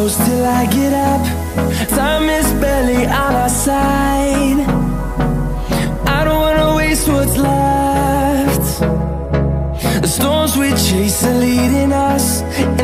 close till I get up. Time is barely on our side. I don't wanna waste what's left. The storms we chase are leading us